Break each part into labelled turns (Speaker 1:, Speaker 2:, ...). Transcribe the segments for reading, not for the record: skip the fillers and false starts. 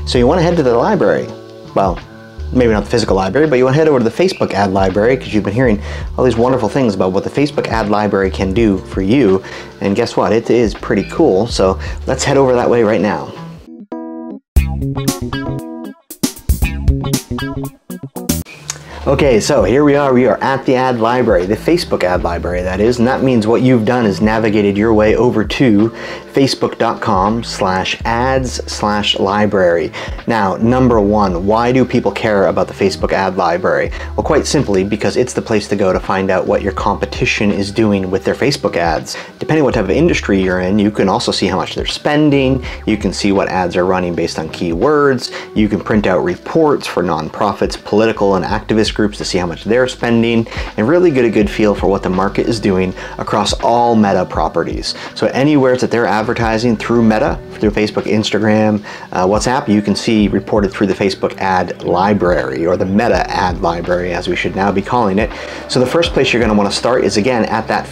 Speaker 1: So you want to head to the library. Well, maybe not the physical library, but you want to head over to the Facebook ad library because you've been hearing all these wonderful things about what the Facebook ad library can do for you. And guess what? It is pretty cool. So let's head over that way right now. Okay, so here we are at the ad library, the Facebook ad library that is, and that means what you've done is navigated your way over to facebook.com/ads/library. Now, number one, why do people care about the Facebook ad library? Well, quite simply because it's the place to go to find out what your competition is doing with their Facebook ads. Depending what type of industry you're in, you can also see how much they're spending, you can see what ads are running based on keywords, you can print out reports for nonprofits, political and activist groups to see how much they're spending, and really get a good feel for what the market is doing across all Meta properties. So anywhere that they're advertising through Meta, through Facebook, Instagram, WhatsApp, you can see reported through the Facebook ad library, or the Meta ad library as we should now be calling it. So the first place you're going to want to start is again at that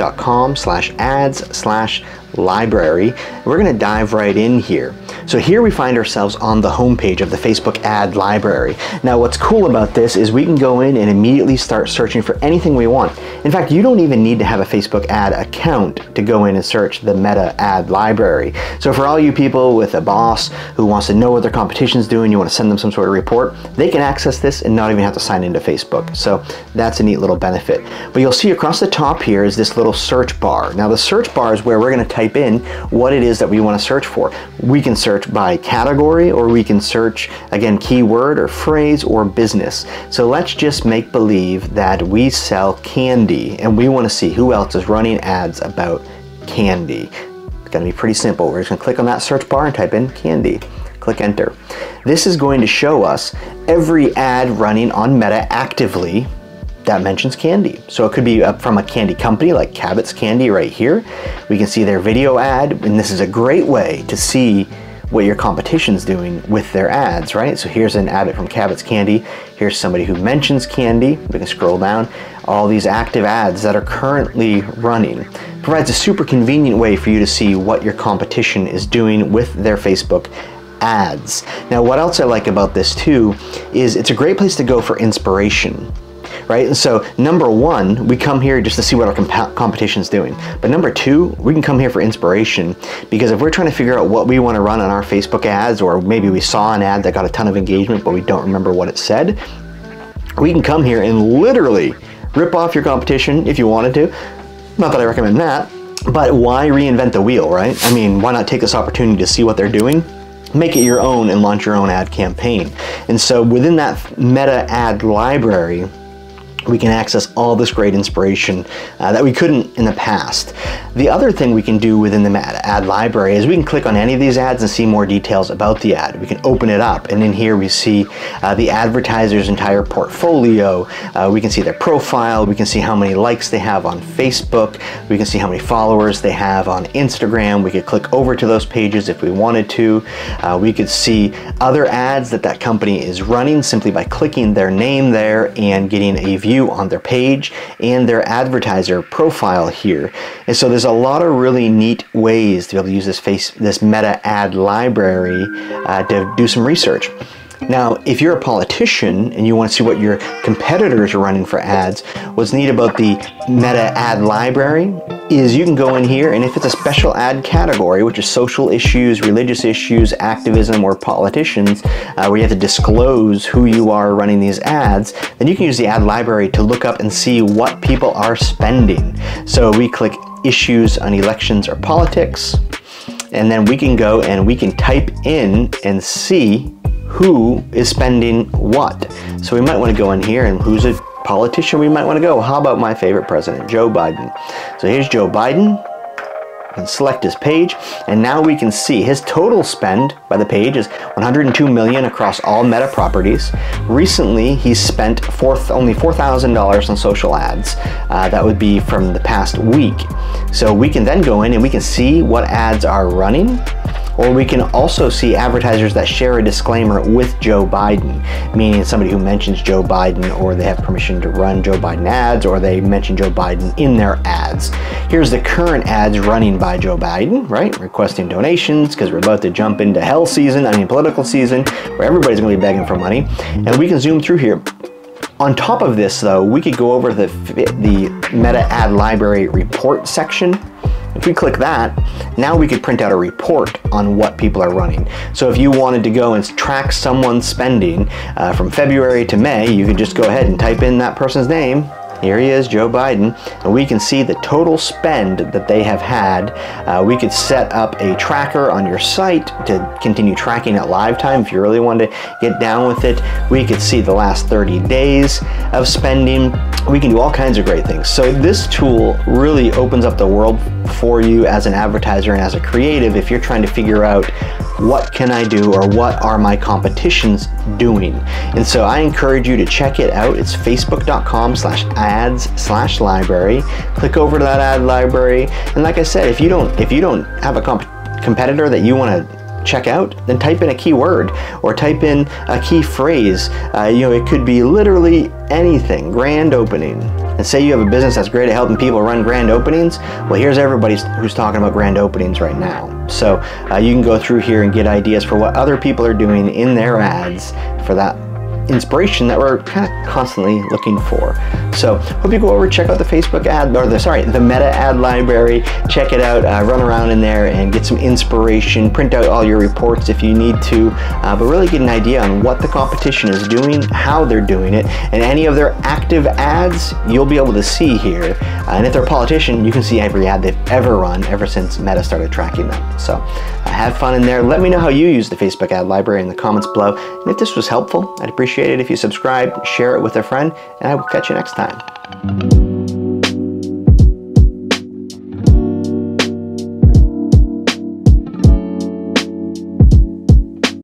Speaker 1: facebook.com/ads/library. We're going to dive right in here. So here we find ourselves on the homepage of the Facebook ad library. Now what's cool about this is we can go in and immediately start searching for anything we want. In fact, you don't even need to have a Facebook ad account to go in and search the Meta ad library. So for all you people with a boss who wants to know what their competition's doing, you want to send them some sort of report, they can access this and not even have to sign into Facebook. So that's a neat little benefit. But you'll see across the top here is this little search bar. Now the search bar is where we're going to type in what it is that we want to search for. We can search by category, or we can search, again, keyword or phrase or business. So let's just make believe that we sell candy and we want to see who else is running ads about candy. It's going to be pretty simple. We're just going to click on that search bar and type in candy. Click enter. This is going to show us every ad running on Meta actively that mentions candy. So it could be from a candy company like Cabot's Candy right here. We can see their video ad, and this is a great way to see what your competition's doing with their ads, right? So here's an ad from Cabot's Candy. Here's somebody who mentions candy. We can scroll down. All these active ads that are currently running. Provides a super convenient way for you to see what your competition is doing with their Facebook ads. Now, what else I like about this too is it's a great place to go for inspiration. Right? And so number one, we come here just to see what our competition's doing. But number two, we can come here for inspiration, because if we're trying to figure out what we want to run on our Facebook ads, or maybe we saw an ad that got a ton of engagement but we don't remember what it said, we can come here and literally rip off your competition if you wanted to. Not that I recommend that, but why reinvent the wheel, right? I mean, why not take this opportunity to see what they're doing, make it your own, and launch your own ad campaign? And so within that Meta ad library, we can access all this great inspiration that we couldn't in the past. The other thing we can do within the ad library is we can click on any of these ads and see more details about the ad. We can open it up, and in here we see the advertiser's entire portfolio. We can see their profile. We can see how many likes they have on Facebook. We can see how many followers they have on Instagram. We could click over to those pages if we wanted to. We could see other ads that that company is running simply by clicking their name there and getting a view on their page and their advertiser profile here. And so there's a lot of really neat ways to be able to use this Meta ad library to do some research. Now, if you're a politician and you want to see what your competitors are running for ads, what's neat about the Meta ad library is you can go in here, and if it's a special ad category, which is social issues, religious issues, activism, or politicians, where you have to disclose who you are running these ads, then you can use the ad library to look up and see what people are spending. So we click issues on elections or politics, and then we can go and we can type in and see who is spending what. So we might want to go in here, and who's a politician we might want to go. How about my favorite president, Joe Biden? So here's Joe Biden. We can select his page, and now we can see his total spend by the page is $102 million across all Meta properties. Recently, he's spent only $4,000 on social ads. That would be from the past week. So we can then go in and we can see what ads are running, Or we can also see advertisers that share a disclaimer with Joe Biden, meaning somebody who mentions Joe Biden, or they have permission to run Joe Biden ads, or they mention Joe Biden in their ads. Here's the current ads running by Joe Biden, right? Requesting donations because we're about to jump into hell season, political season, where everybody's going to be begging for money. And we can zoom through here. On top of this, though, we could go over the Meta Ad Library report section. If we click that, now we could print out a report on what people are running. So if you wanted to go and track someone's spending from February to May, you could just go ahead and type in that person's name. Here he is, Joe Biden, and we can see the total spend that they have had. We could set up a tracker on your site to continue tracking at live time if you really want to get down with it. We could see the last 30 days of spending. We can do all kinds of great things. So this tool really opens up the world for you as an advertiser and as a creative if you're trying to figure out what can I do, or what are my competitions doing. And so I encourage you to check it out. It's facebook.com/ads/library. Click over to that ad library, and like I said, if you don't have a competitor that you want to check out, then type in a keyword or type in a key phrase. It could be literally anything. Grand opening. And say you have a business that's great at helping people run grand openings. Well, here's everybody who's talking about grand openings right now. So you can go through here and get ideas for what other people are doing in their ads for that inspiration that we're kind of constantly looking for. So hope you go over, check out the Facebook ad, or the Meta Ad Library. Check it out, run around in there and get some inspiration. Print out all your reports if you need to, but really get an idea on what the competition is doing, how they're doing it, and any of their active ads you'll be able to see here. And if they're a politician, you can see every ad they've ever run ever since Meta started tracking them. So have fun in there. Let me know how you use the Facebook Ad Library in the comments below. And if this was helpful, I'd appreciate it if you subscribe, share it with a friend, and I will catch you next time.